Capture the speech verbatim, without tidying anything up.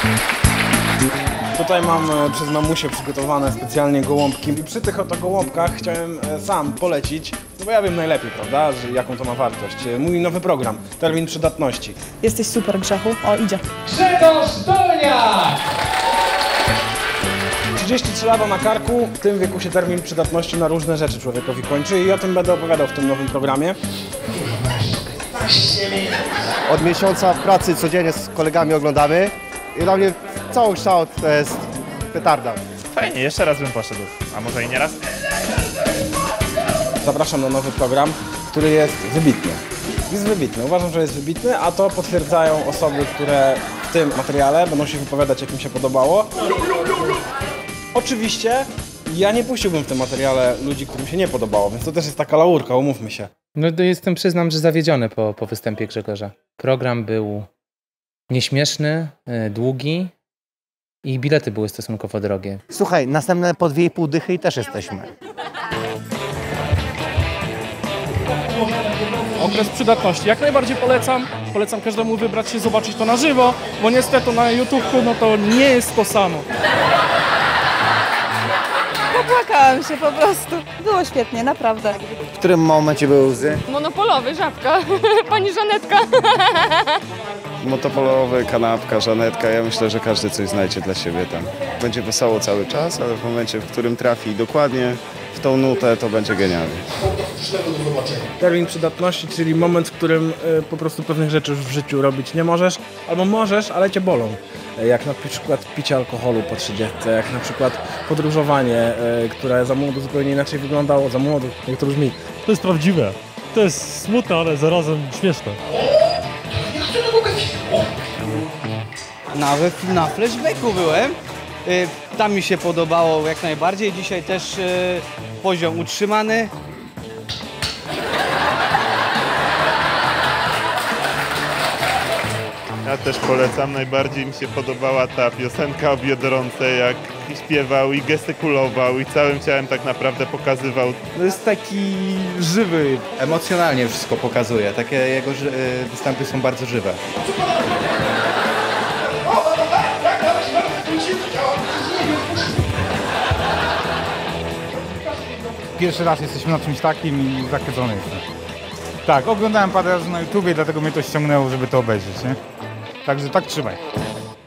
Tutaj mam e, przez mamusię przygotowane specjalnie gołąbki i przy tych oto gołąbkach chciałem e, sam polecić, no bo ja wiem najlepiej, prawda, że jaką to ma wartość. E, mój nowy program, termin przydatności. Jesteś super, Grzechu. O, idzie. Grzegorz Dolniak! trzydzieści trzy lata na karku, w tym wieku się termin przydatności na różne rzeczy człowiekowi kończy i o tym będę opowiadał w tym nowym programie. Od miesiąca w pracy codziennie z kolegami oglądamy i dla mnie cały kształt to jest petarda. Fajnie, jeszcze raz bym poszedł, a może i nie raz? Zapraszam na nowy program, który jest wybitny. Jest wybitny, uważam, że jest wybitny, a to potwierdzają osoby, które w tym materiale będą się wypowiadać, jak im się podobało. Oczywiście ja nie puściłbym w tym materiale ludzi, którym się nie podobało, więc to też jest taka laurka, umówmy się. No to jestem, przyznam, że zawiedziony po, po występie Grzegorza. Program był nieśmieszny, yy, długi i bilety były stosunkowo drogie. Słuchaj, następne po dwie i pół dychy i też jesteśmy. Okres przydatności. Jak najbardziej polecam. Polecam każdemu wybrać się, zobaczyć to na żywo, bo niestety na YouTube'ku no to nie jest to samo. Popłakałam się po prostu. Było świetnie, naprawdę. W którym momencie były łzy? Monopolowy, Żabka, pani Żanetka. Motopolowy, kanapka, Żanetka, ja myślę, że każdy coś znajdzie dla siebie tam. Będzie wesoło cały czas, ale w momencie, w którym trafi dokładnie w tą nutę, to będzie genialnie. Termin przydatności, czyli moment, w którym y, po prostu pewnych rzeczy już w życiu robić nie możesz, albo możesz, ale cię bolą. Y, Jak na przykład picie alkoholu po trzydziestce, jak na przykład podróżowanie, y, które za młodu zupełnie inaczej wyglądało, za młodu, jak to brzmi. To jest prawdziwe. To jest smutne, ale zarazem śmieszne. Nawet na flashbacku byłem. Y, Tam mi się podobało jak najbardziej. Dzisiaj też y, poziom utrzymany. Ja też polecam, najbardziej mi się podobała ta piosenka o Biedronce, jak śpiewał i gestykulował i całym ciałem tak naprawdę pokazywał. No jest taki żywy, emocjonalnie wszystko pokazuje, takie jego ży- występy są bardzo żywe. Pierwszy raz jesteśmy na czymś takim i zachwycony jestem. Tak, oglądałem parę razy na YouTubie, dlatego mnie to ściągnęło, żeby to obejrzeć, nie? Także tak trzymaj.